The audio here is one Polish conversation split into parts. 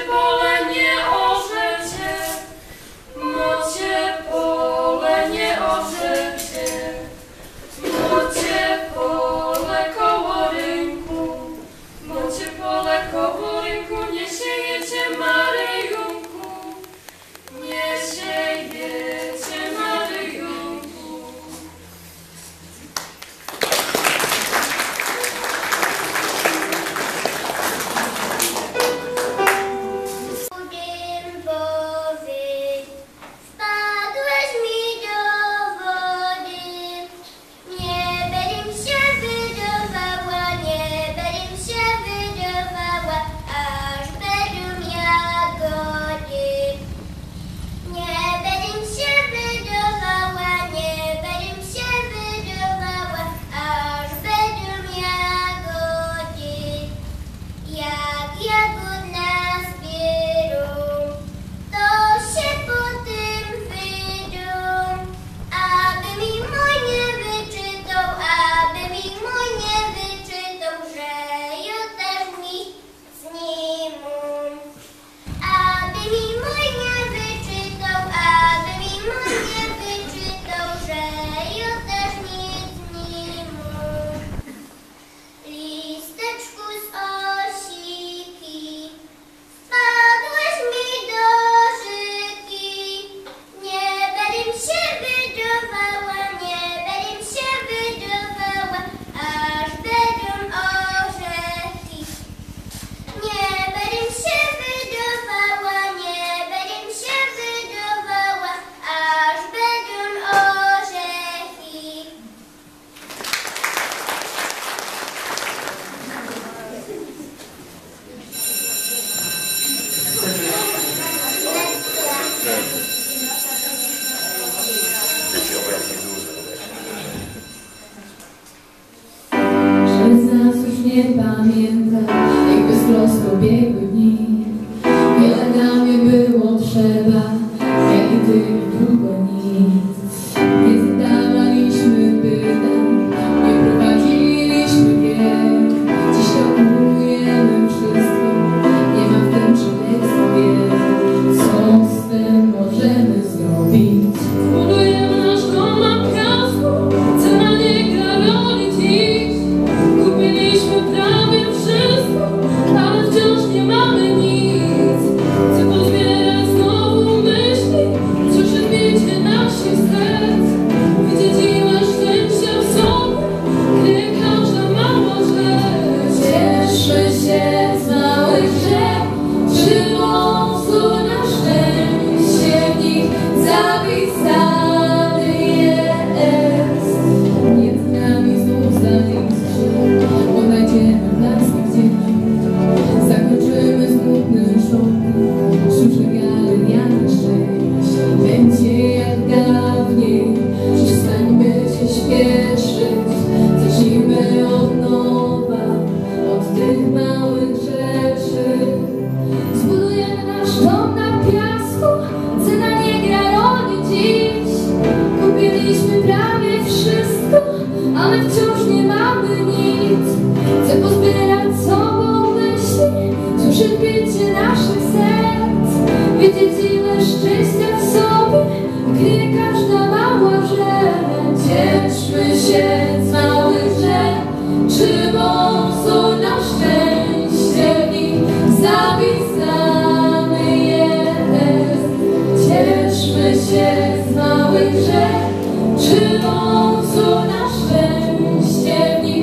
nie pamiętam, jak beztrosko biegły dni. Wiele dla mnie było trzeba, ja i ty długo nic. Nie zadawaliśmy pytań, nie prowadziliśmy gier. Dziś dokonujemy wszystko, nie ma w tym człowiek sobie. Co z tym możemy zrobić? Budujemy nasz dom na piasku, cena nie gra roli dziś. Kupiliśmy prawie wszystko, ale wciąż nie mamy nic. Chcę pozbierać znowu myśli, słyszę bicie naszych serc. Widzieć ile szczęścia w sobie, kryje każda mała rzecz. Cieszmy się z małych rzek, przymocą na szczęście w nich zapisane jest. Między nami znów zaistrzy, odnajdziemy blask gdzieś. Zakończymy smutny szok, sztuczna galeria na szczęście. Będzie jak dawniej, przestańmy się śpieszyć. Zacznijmy od nowa, od tych małych rzeczy. Zbudujemy nasz dom na piasku, cena nie gra roli dziś. Kupiliśmy prawie wszystko, ale wciąż nie mamy nic. Chcę pozbierać sobą myśli, słyszeć bicie naszych serc. Wiedzieć ile szczęścia w sobie kryje każda mała rzecz. Cieszmy się z małych rzek, przymocą na szczęście w nich zapisane jest. Cieszmy się z małych rzek, przymocą na szczęście w nich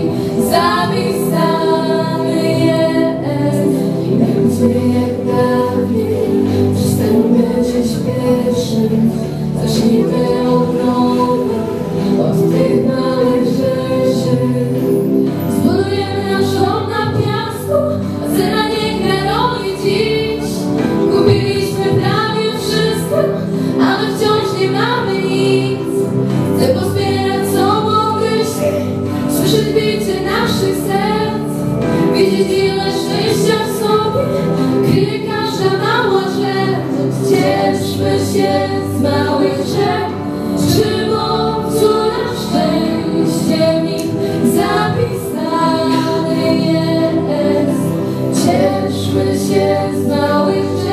zapisane jest. I będzie jak dawniej, przestańmy się śpieszyć. Zacznijmy od nowa, od tych małych rzeczy. Zbudujemy nasz dom na piasku, a cena nie gra roli dziś. Kupiliśmy prawie wszystko, ale wciąż nie mamy nic. Chcę pozbierać sobą myśli, słyszeć bicie naszych serc. Wiedzieć ile szczęścia w sobie kryje każda mała rzecz. Cieszmy się z małych rzek, przymocą na szczęście w nich zapisane jest. Cieszmy się z małych rzek.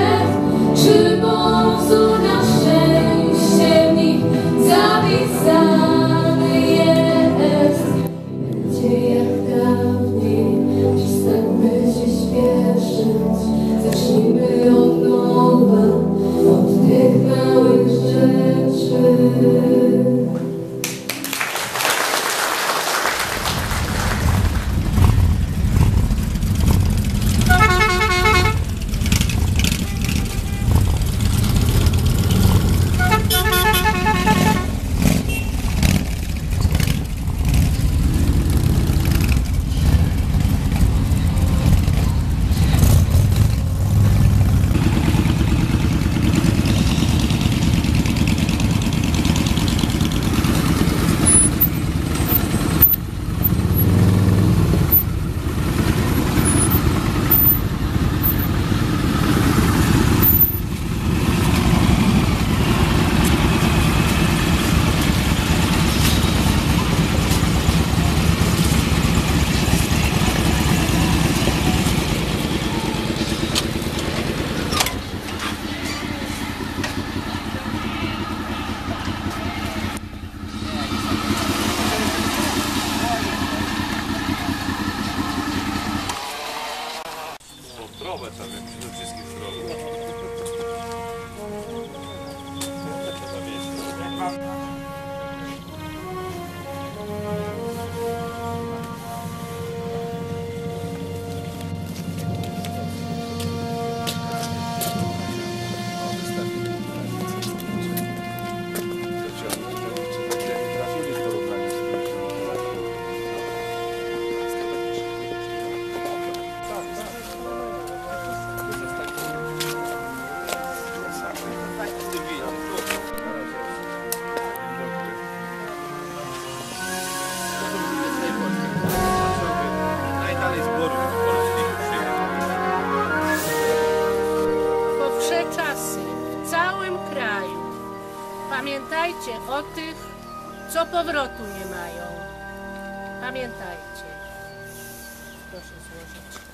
Pamiętajcie o tych, co powrotu nie mają. Pamiętajcie. Proszę złożyć.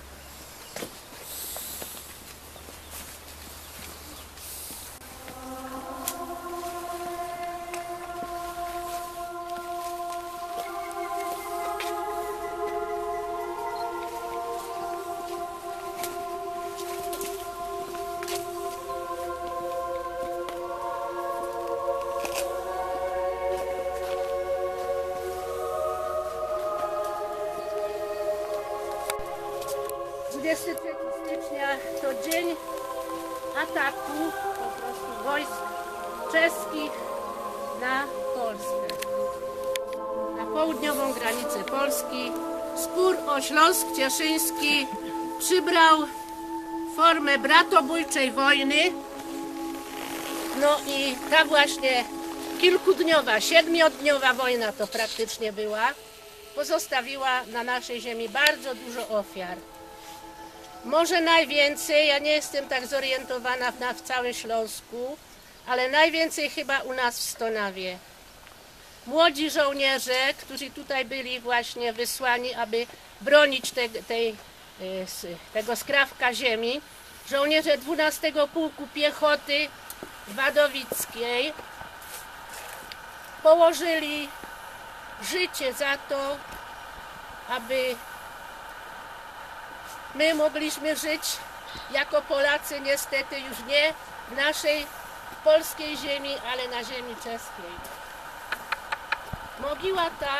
Stycznia to dzień ataku po prostu wojsk czeskich na Polskę, na południową granicę Polski. Spór o Śląsk Cieszyński przybrał formę bratobójczej wojny. No i ta właśnie kilkudniowa, 7-dniowa wojna to praktycznie była, pozostawiła na naszej ziemi bardzo dużo ofiar. Może najwięcej, ja nie jestem tak zorientowana w całym Śląsku, ale najwięcej chyba u nas w Stonawie. Młodzi żołnierze, którzy tutaj byli właśnie wysłani, aby bronić tego skrawka ziemi, żołnierze 12 Pułku Piechoty Wadowickiej położyli życie za to, aby my mogliśmy żyć jako Polacy, niestety już nie w naszej polskiej ziemi, ale na ziemi czeskiej. Mogiła ta,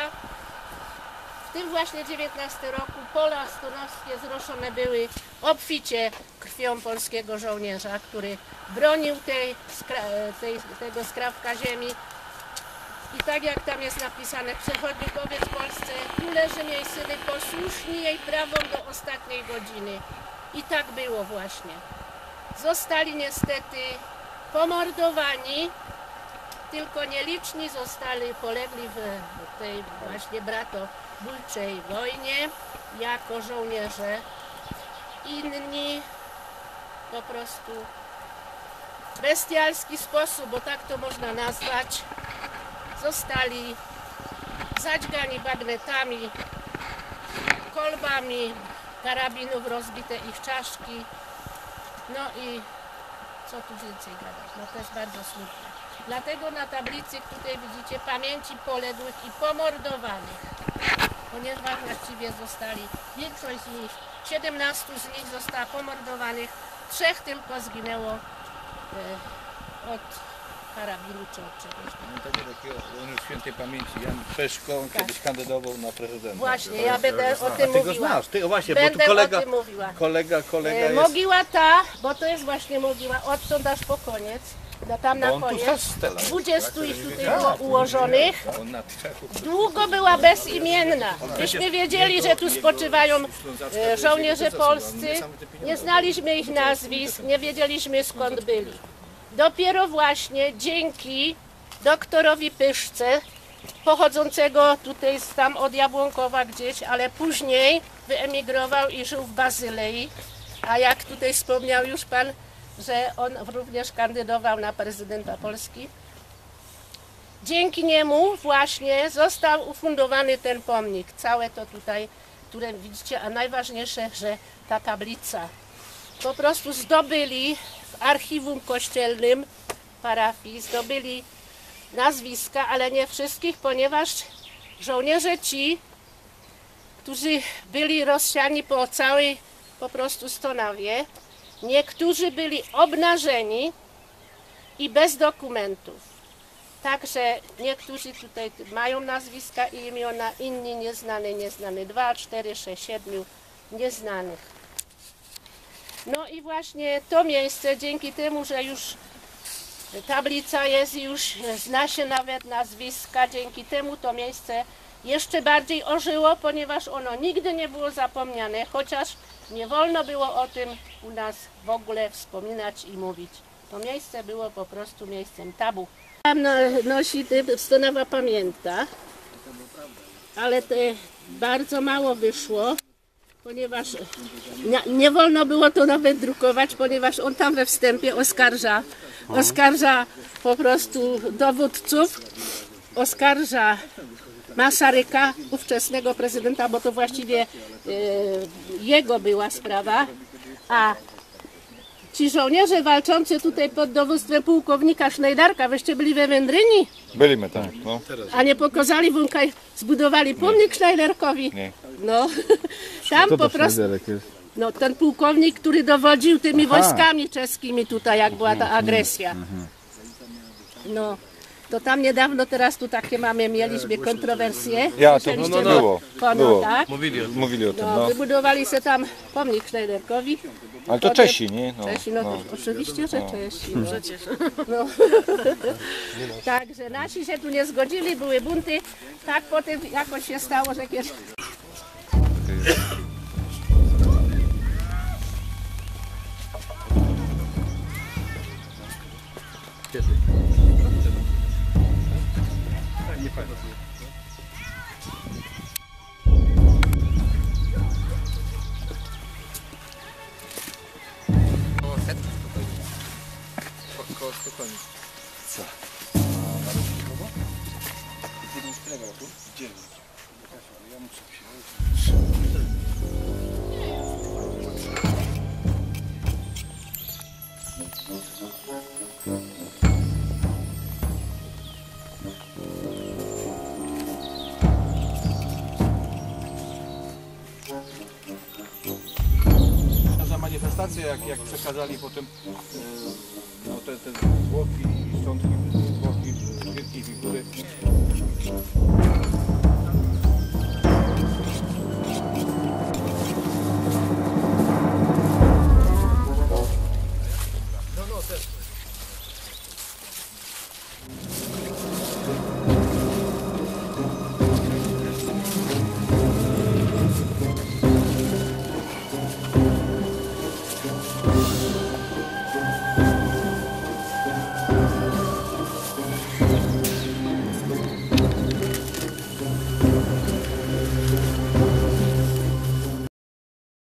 w tym właśnie 19 roku, pola stonowskie zroszone były obficie krwią polskiego żołnierza, który bronił tego skrawka ziemi. I tak jak tam jest napisane, przechodnikowie w Polsce, królewzy jej syny, posłuszni jej prawom do ostatniej godziny. I tak było właśnie. Zostali niestety pomordowani, tylko nieliczni polegli w tej właśnie bratobójczej wojnie jako żołnierze. Inni po prostu w bestialski sposób, bo tak to można nazwać, zostali zadźgani bagnetami, kolbami karabinów, rozbite ich czaszki. No i co tu więcej gadać? No to jest bardzo smutne. Dlatego na tablicy tutaj widzicie pamięci poległych i pomordowanych. Ponieważ właściwie zostali, większość z nich, 17 z nich została pomordowanych, 3 tylko zginęło od karabinu czy od czegoś. Pamiętacie takiego świętej pamięci Jan Peszko, on kiedyś kandydował na prezydenta. Właśnie, ja będę o tym mówiła. Ty go znasz, ty właśnie, będę bo tu kolega, o tym mówiła. kolega jest... Mogiła ta, bo to jest właśnie mogiła odtąd aż po koniec, tam na koniec. 20 ich tutaj było ułożonych. Długo była bezimienna. Myśmy wiedzieli, że tu spoczywają żołnierze polscy. Nie znaliśmy ich nazwisk, nie wiedzieliśmy skąd byli. Dopiero właśnie dzięki doktorowi Pyszce, pochodzącego tutaj tam od Jabłonkowa gdzieś, ale później wyemigrował i żył w Bazylei. A jak tutaj wspomniał już pan, że on również kandydował na prezydenta Polski. Dzięki niemu właśnie został ufundowany ten pomnik. Całe to tutaj, które widzicie, a najważniejsze, że ta tablica. Po prostu zdobyli w archiwum kościelnym parafii, zdobyli nazwiska, ale nie wszystkich, ponieważ żołnierze ci, którzy byli rozsiani po całej po prostu Stonawie, niektórzy byli obnażeni i bez dokumentów. Także niektórzy tutaj mają nazwiska i imiona, inni nieznany, 2, 4, 6, 7 nieznanych. No i właśnie to miejsce, dzięki temu, że już tablica jest i już zna się nawet nazwiska, dzięki temu to miejsce jeszcze bardziej ożyło, ponieważ ono nigdy nie było zapomniane, chociaż nie wolno było o tym u nas w ogóle wspominać i mówić. To miejsce było po prostu miejscem tabu. Tam nosi Stonawa pamięta, ale bardzo mało wyszło. ponieważ nie wolno było to nawet drukować, ponieważ on tam we wstępie oskarża po prostu dowódców, oskarża Masaryka, ówczesnego prezydenta, bo to właściwie jego była sprawa, a ci żołnierze walczący tutaj pod dowództwem pułkownika Sznajdarka, wyście byli we Wędryni? Byliśmy, tak. No. A nie pokazali Wąkaj, zbudowali pomnik Sznajdarkowi? Nie. No, tam po prostu, no ten pułkownik, który dowodził tymi wojskami czeskimi tutaj, jak była ta agresja. No, to tam niedawno, teraz tu takie mieliśmy kontrowersje. Ja, to Słyszeliście było. Pono, tak? Mówili o tym, No, no. wybudowali sobie tam pomnik Sznajdarkowi. Ale to Czesi, nie? No. Czesi, no, to oczywiście, że Czesi. No. Przecież. No. Także nasi się tu nie zgodzili, były bunty. Tak potem jakoś się stało, że kiedyś... Koło Stockholmu. Co? Za manifestację, jak przekazali potem no, te zwłoki i szczątki zwłoki wielkiej figury.